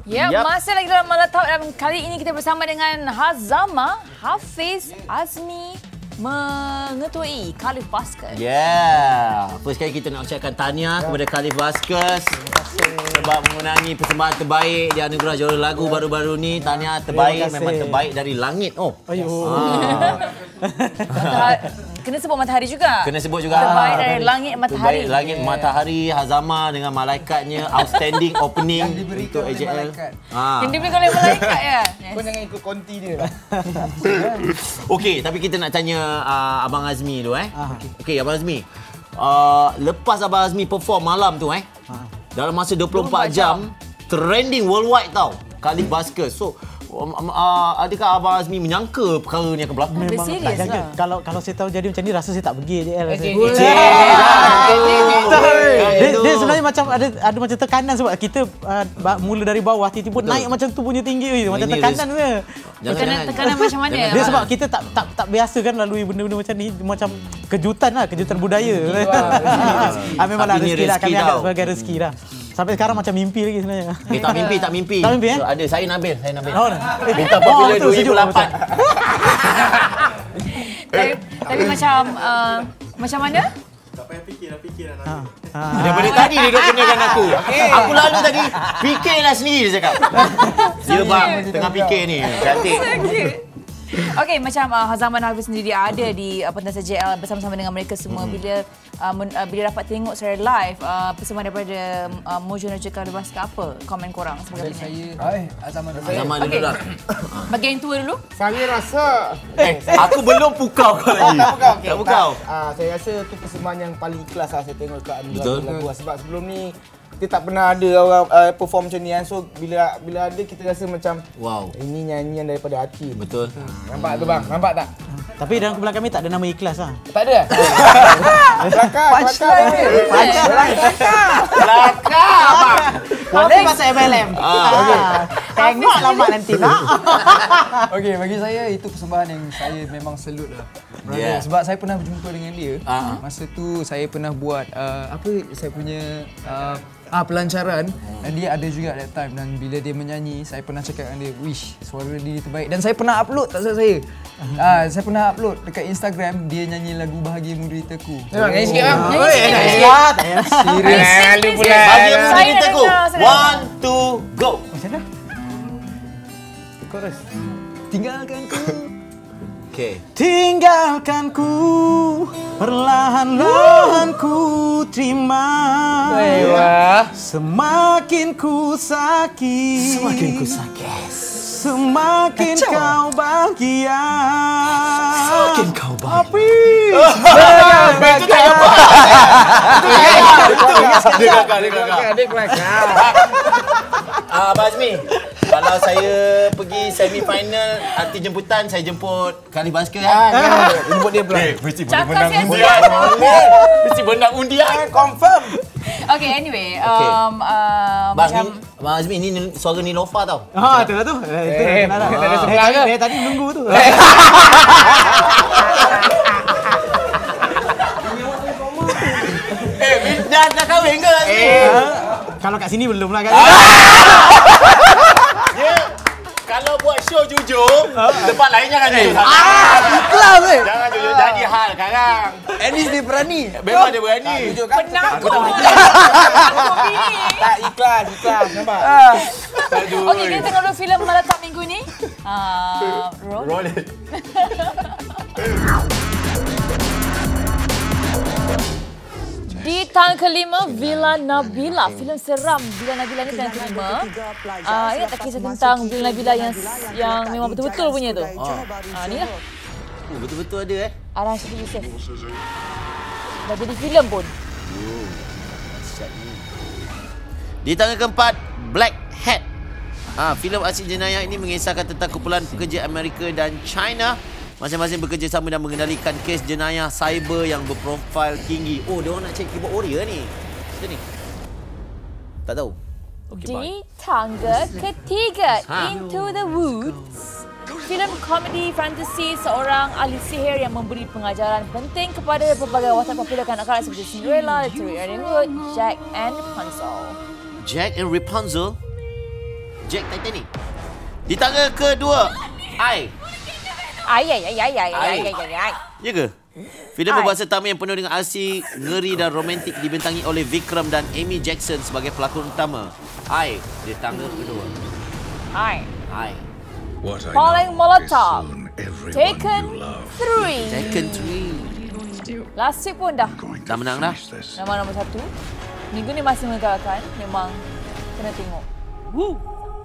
Ya, masih lagi dalam Meletup dan kali ini kita bersama dengan Hazama, Hafiz, Azmi mengetuai Khalif Baskers. First kali kita nak ucapkan tahniah kepada Khalif Baskers sebab memenangi persembahan terbaik di anugerah juara lagu baru-baru ni. Tahniah terbaik, memang terbaik dari langit. Kena sebut Matahari juga. Kena sebut juga. Terbaik dari Langit Matahari. Terbaik Langit Matahari, Hazama dengan malaikatnya, outstanding opening untuk AJL. Yang diberikan oleh malaikat ya. Kau jangan ikut konti dia lah. Okey, tapi kita nak tanya Abang Azmi dulu Okey, Abang Azmi. Lepas Abang Azmi perform malam tu dalam masa 24 jam trending worldwide tau Khalif Baskers. So adakah Abang Azmi menyangka perkara ni akan berlaku? Memang tak jaga. Kalau saya tahu jadi macam ni, rasa saya tak pergi je. Dia sebenarnya macam ada macam tekanan sebab kita mula dari bawah tiba-tiba naik macam tu punya tinggi macam tekanan dia. Tekanan macam mana? Dia sebab kita tak biasa kan lalui benda-benda macam ni, macam kejutan budaya. Memanglah rezeki lah, kami anggap sebagai rezeki lah. Sampai sekarang macam mimpi lagi sebenarnya. Tak mimpi. Tak mimpi So, ada saya Nabil. Bintang popular 2008. Tapi macam mana? Tak payah fikir lah. Daripada tadi dia duk kenakan aku. Aku lalu tadi fikirlah sendiri dia cakap. Dia bang tengah fikir ni. Cantik. Okey, macam Hazama dan Hafiz sendiri ada di pentas JL bersama-sama dengan mereka semua. Bila dapat tengok secara live persembahan daripada Mojo dan juga Khalif Baskers, apa komen korang sebagai penyanyi? Azama dulu lah. Bagian tua dulu. Saya rasa Aku belum pukau kau lagi. Tak pukau. Saya rasa tu persembahan yang paling ikhlas saya tengok kat Betul. lagu. Sebab sebelum ni kita tak pernah ada orang perform macam ni kan. So bila ada kita rasa macam Wow. ini nyanyian daripada hati. Betul. Nampak tu bang? Nampak tak? Tapi dalam kumpulan kami tak ada nama ikhlas lah. Tak ada? Kelakar abang. Boleh masuk MLM. Tengok alamat nanti nak. Okey, bagi saya itu persembahan yang saya memang salute lah. Yeah. Sebab saya pernah berjumpa dengan dia. Masa Masa tu saya pernah buat saya punya pelancaran dan dia ada juga that time, dan bila dia menyanyi saya pernah cakap dengan dia, wish suara dia terbaik, dan saya pernah upload tak salah saya. Saya pernah upload dekat Instagram dia nyanyi lagu Bahagia Menderitaku. Nyanyi sikit bang. Serius. Lalu pula. Bahagia Menderitaku. 1, 2, go. Macam mana? Chorus. Tinggalkan ku. Okay. Tinggalkan ku, perlahan-lahan ku terima. Semakin ku sakit, semakin kau bahagia. Semakin kau bahagia. Dia kelakar. Abang Azmi, kalau saya pergi semi-final arti jemputan, saya jemput Khalif Baskers Jemput dia pula. Mesti Cakap menang siap-siap. undian. Mesti menang undian. Confirm. Okey, anyway, Bang Azmi, ni suara Nilofa tau. Tu lah tu. Kita ada sebelah ke? Tadi menunggu tu. Dah kahwin ke Azmi? Kalau kat sini belum lah kan. Dia kalau buat show jujur, tempat lain jangan jujur sangat. Ikhlas Jangan jujur jadi hal sekarang. At least dia berani. Memang dia berani. penakut. Tak ikhlas. Nampak? Okey, kita tengok dulu filem Meletup minggu ni. Roll it. Di tahun kelima, Villa Nabila. Filem seram Villa Nabila ni tahun kelima. Ingat tak kisah tentang Villa Nabila yang memang betul-betul punya tu? Ni lah. Betul-betul ada Arah Syed Yusof. Dah jadi filem pun. Di tahun keempat, Black Hat. Filem aksi jenayah ini mengisahkan tentang kumpulan pekerja Amerika dan China masing-masing bekerjasama dan mengendalikan kes jenayah cyber yang berprofil tinggi. Oh, dia orang nak cek keyboard warrior ni. Macam ni. Tak tahu. Okay, Di tangga ketiga, Into the Woods. Filem komedi fantasi seorang ahli sihir yang memberi pengajaran penting kepada pelbagai watak popular kanak-kanak seperti Cinderella, Little Riding Hood, Jack and Rapunzel. Jack and Rapunzel? Jack Titanic. Di tangga kedua, I. Ya ke? Filem berbahasa Tamil yang penuh dengan aksi, ngeri dan romantik dibintangi oleh Vikram dan Amy Jackson sebagai pelakon utama. I di tangga kedua. I. Paling Molotov. Taken 3. Taken 3. Last week pun dah Dah menang dah. Memang nombor 1. Minggu ni masih menggalakkan. Memang kena tengok. Woo.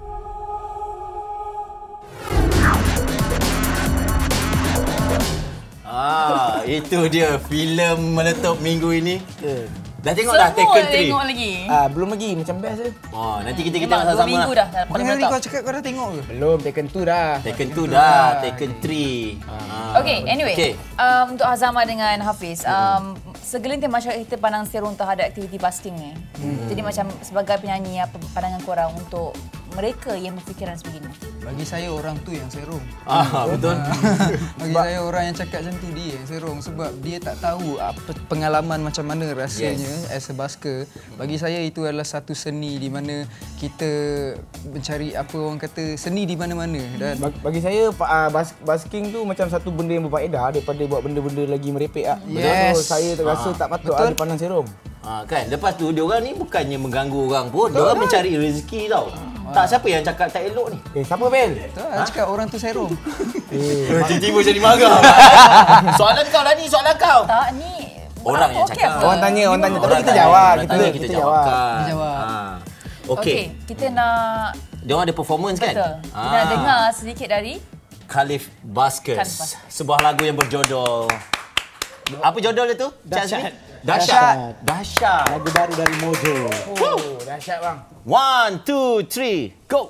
Itu dia filem meletup minggu ini. Dah tengok dah Taken 3? Tengok lagi. Belum lagi, macam best je. Nanti kita Memang tengok 2 sama-sama minggu lah. dah. Mana hari kau cakap kau dah tengok ke? Belum, Taken 2 dah. Taken 2 dah, Taken 3. Okay, anyway. Okay. Untuk Hazama dengan Hafiz, segelintir masyarakat kita pandang serong terhadap aktiviti basking ni. Jadi macam sebagai penyanyi, apa pandangan korang untuk mereka yang berfikiran sebegini? Bagi saya orang tu yang serong. Betul. Bagi saya orang yang cakap macam tu dia yang serong sebab dia tak tahu apa pengalaman macam mana rasanya as a busker. Bagi saya itu adalah satu seni di mana kita mencari apa orang kata seni di mana-mana dan Bagi saya basking tu macam satu benda yang berfaedah daripada buat benda-benda lagi merepek ah. Yes. So saya rasa tak patut Betul. ada pandang serong. Kan, lepas tu diorang ni bukannya mengganggu orang pun. Diorang mencari rezeki tau. Tak, siapa yang cakap tak elok ni? Siapa Bel? betul lah cakap orang tu serong. Tiba-tiba jadi marah. Soalan kau lah ni, soalan kau. Tak, ni Orang yang okey cakap. apa? Orang tanya. Tapi Orang kita jawab. Orang tanya, kita jawab. Kita jawab. Okey. Kita nak Diorang ada performance kan? betul. Kita nak dengar sedikit dari Khalif Baskers. Khalif Baskers. Sebuah lagu yang berjodol. Apa jodol dia tu? Dahsyat. Dahsyat. Lagu baru dari Mojo. Dahsyat bang. 1, 2, 3, go.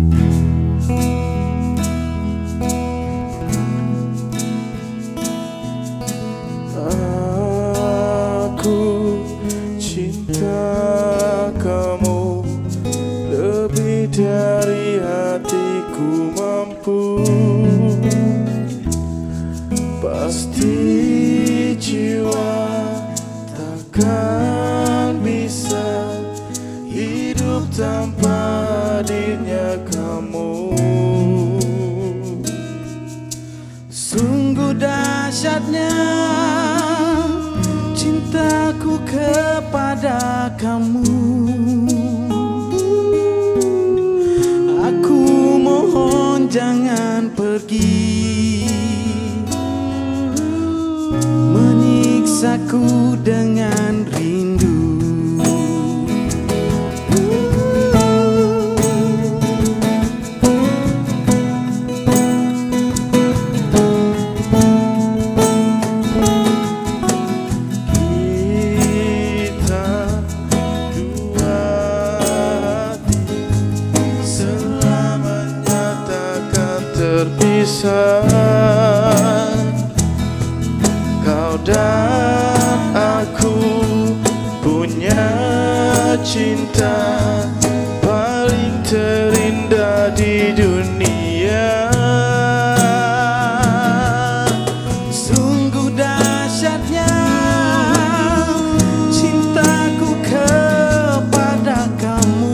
Aku cinta kamu lebih dari hatiku mampu. Pasti jiwa takkan bisa hidup tanpa hadirnya kamu. Sungguh dahsyatnya cintaku kepada kamu. Aku mohon jangan pergi, menyiksaku dengan rindu. Kau dan aku punya cinta paling terindah di dunia. Sungguh dahsyatnya cintaku kepada kamu.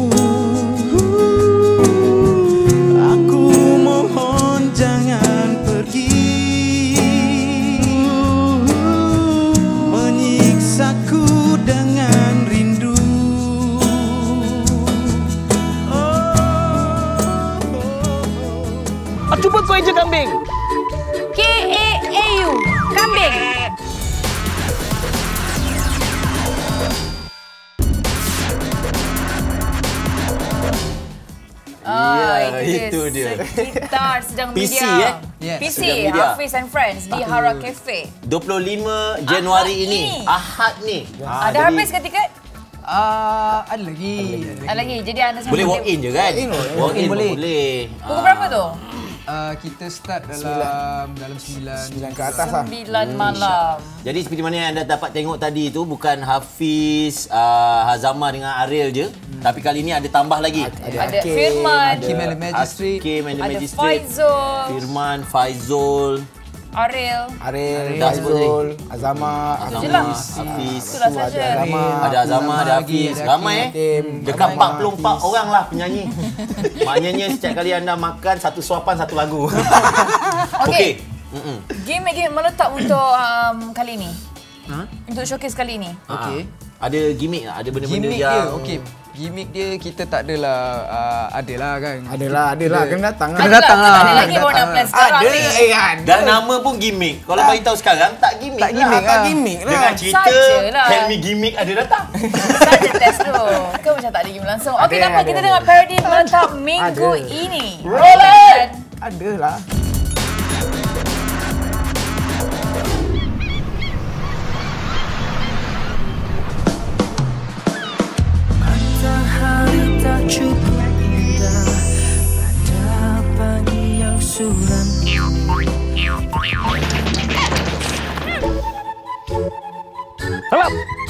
Jangan pergi, menyiksaku dengan rindu. Cuba kau eja kambing. KAAU, kambing. Itu dia. Sekitar sedang PC, media. Yes. PC, Sedang media. Hafiz and Friends di Hara Cafe. 25 Januari Ahad ini. ni. Ahad ni. Ada habis ke tiket? Ada lagi. Ada lagi. Jadi anda semua Boleh walk in je kan? Walk in boleh. boleh. Pukul berapa tu? Kita start dalam 9 ke atas lah. 9 malam. Jadi seperti mana yang anda dapat tengok tadi tu, bukan Hafiz, Hazama dengan Ariel je. Tapi kali ni ada tambah lagi. Ada Firman, Hakim and the Magistrate. Hakim and the ada Magistrate. Faizul. Firman, Faizul. Ariel. Aizul, Azama, Hafiz. Itulah saja. Ada Azama, ada Hafiz. Ramai Dekat 44 orang lah penyanyi. Maknanya setiap kali anda makan satu suapan satu lagu. Okey. Game meletak untuk kali ini. Untuk showcase kali ini. Okey. Ada gimmick tak? Ada benda-benda Gimmick yang dia, okey. Gimmick dia kita tak adalah adalah kan. Adalah, kena datang. Kena datang lah. Tak ada lagi bonus plan sekarang ni. dan nama pun gimmick. Kalau bagi tahu sekarang tak gimmick. Tak gimmick Tak lah. gimmick lah. Dengan cerita Sajalah. tell me gimmick ada datang. Saja test tu. Ke macam tak ada game langsung. Okey, tak apa, kita dengar parody meletak minggu ini. Roll it! Adalah. Matahari tak cukup indah pada pagi yang suram. Salam.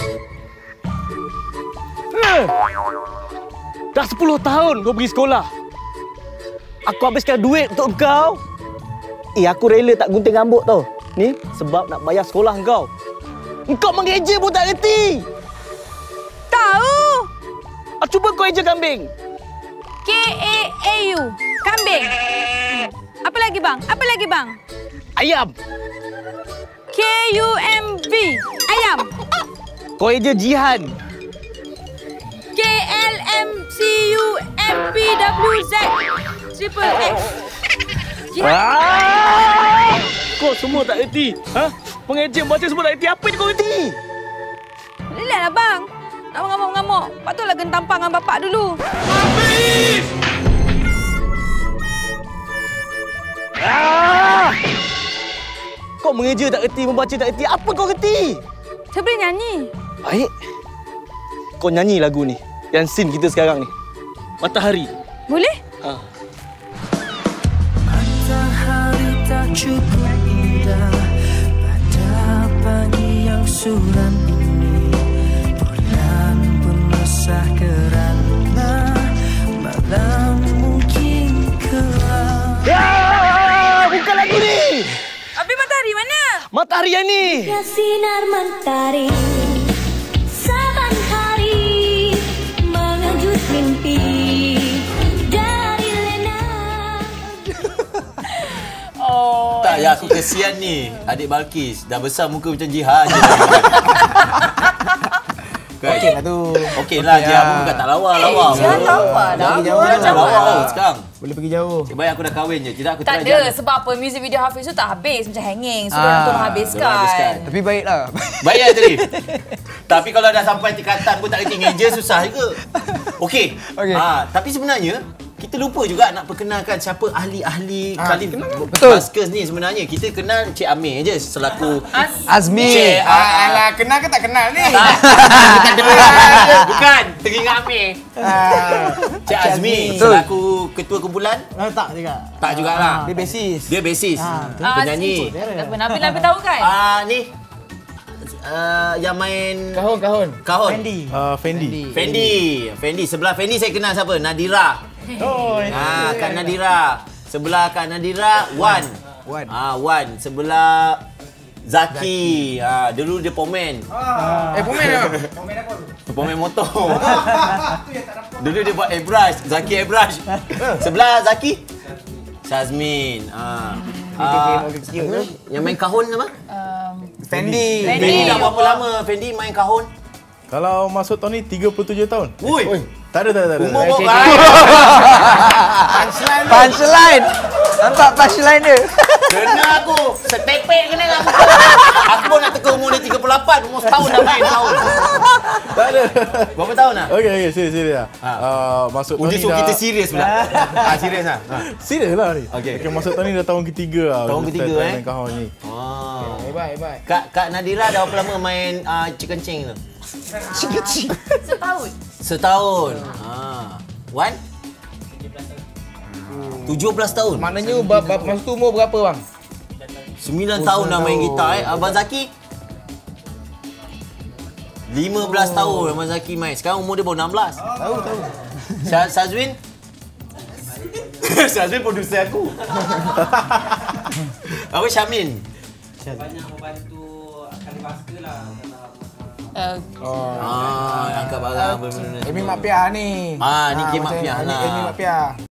Dah 10 tahun kau pergi sekolah. Aku habiskan duit untuk kau. Aku rela tak gunting rambut tau. Ni sebab nak bayar sekolah kau. Engkau mengeja pun tak reti. Tahu. Cuba kau eja kambing. K-A-A-U. Kambing. Apa lagi bang? Apa lagi bang? Ayam. K-U-M-B. Ayam. Kau eja jihan. K-L-M-C-U-M-P-W-Z. Triple X. Kau semua tak reti. Pengeja baca semua tak reti. Apa yang kau reti? Relax lah bang. Nak mengamuk-mengamuk. Patutlah kena tampang dengan bapak dulu. Kau mengeja tak reti, membaca tak reti. Apa kau reti? Saya boleh nyanyi. Baik. Kau nyanyi lagu ni. Yang scene kita sekarang ni. Matahari. Boleh? Matahari tak cukup indah pada pagi yang suram ini. Bulan pun resah kerana malam mungkin kelam. Bukan lagu ni. Habis matahari mana? Matahari yang ni. Ya sinar mentari saban hari mengejut mimpi dari lena. Tak, ya aku kesian ni. Adik Balkis dah besar muka macam Jihan je. Okey lah tu. Okey lah, Jihan pun bukan tak lawa. Jihan lawa dah. Dah lawa sekarang. Boleh pergi jauh. Baik aku dah kahwin je. Tidak aku Tak try ada, Jihan. sebab apa? Music video Hafiz tu tak habis. Macam hanging. So, dia tolong habiskan. Tapi baiklah. Baik lah tadi. Tapi kalau dah sampai tingkatan pun tak reti ngeja, susah juga. Okey. Okey. Tapi sebenarnya kita lupa juga nak perkenalkan siapa ahli-ahli kali Betul. Baskers ni sebenarnya. Kita kenal Cik Amir je selaku Azmi. Cik Alah, kenal ke tak kenal ni? Bukan, teringat Amir. Cik Azmi selaku ketua kumpulan? Tak juga. Tak jugalah. Dia basis. Dia basis. Penyanyi. Nabil tahu kan? Ni yang main Kahun. Fendi. Sebelah Fendi saya kenal siapa? Nadira. Kak Nadira. Sebelah Kak Nadira, Wan. Wan. Sebelah Zaki. Dulu dia pomen. Pomen apa? Pomen motor. Dulu dia buat airbrush. Zaki airbrush. Sebelah Zaki, Syazmin. Yang main kahun apa? Fendi. Fendi dah berapa lama Fendi main kahun? Kalau masuk tahun ni 37 tahun. Ui. Tak ada. Umur Punchline. Nampak punchline dia. Kena aku. Setepek kena aku. Aku pun nak teka umur dia 38. Umur setahun dah main kahun. Tak ada. Berapa tahun lah? Okey, serius lah. Masuk tahun Dia ni suruh dah... kita serius pula. Serius lah. Serius lah ni. Okey. Masuk tahun ni dah tahun ketiga lah. Tahun Kita ketiga, start main kahun ni. Hebat. Kak Nadira dah berapa lama main cik kencing tu? Setahun. Wan? 17 tahun. Maknanya masa tu umur berapa bang? 9 tahun dah main gitar Abang Zaki? 15 tahun Abang Zaki main. Sekarang umur dia baru 16. Tahu. Syazwin? Syazwin produser aku. Apa Syamin? Syaz. Banyak membantu kali basker lah. Angkat barang benda-benda. Amy Mak Piah ni. Ni Kim Mak Piah lah. Amy Mak Piah.